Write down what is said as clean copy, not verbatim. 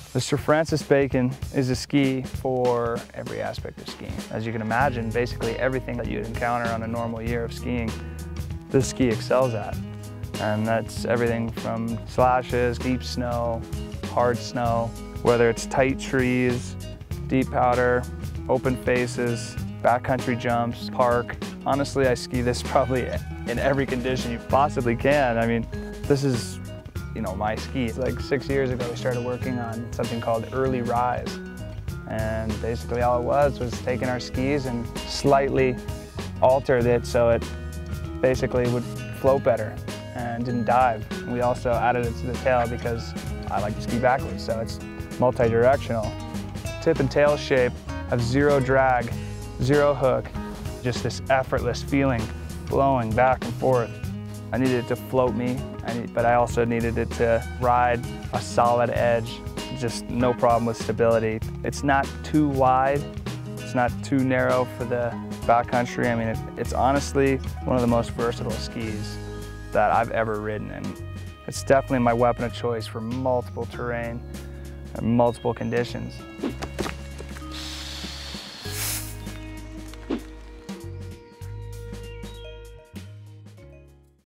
The Sir Francis Bacon is a ski for every aspect of skiing. As you can imagine, basically everything that you'd encounter on a normal year of skiing, this ski excels at. And that's everything from slashes, deep snow, hard snow, whether it's tight trees, deep powder, open faces, backcountry jumps, park. Honestly, I ski this probably in every condition you possibly can. I mean, this is, my ski. Like 6 years ago, we started working on something called early rise. And basically all it was taking our skis and slightly altered it so it basically would float better and didn't dive. We also added it to the tail because I like to ski backwards, so it's multi-directional. Tip and tail shape have zero drag, zero hook, just this effortless feeling flowing back and forth. I needed it to float me, but I also needed it to ride a solid edge, just no problem with stability. It's not too wide, it's not too narrow for the backcountry. I mean, it's honestly one of the most versatile skis that I've ever ridden, and it's definitely my weapon of choice for multiple terrain and multiple conditions.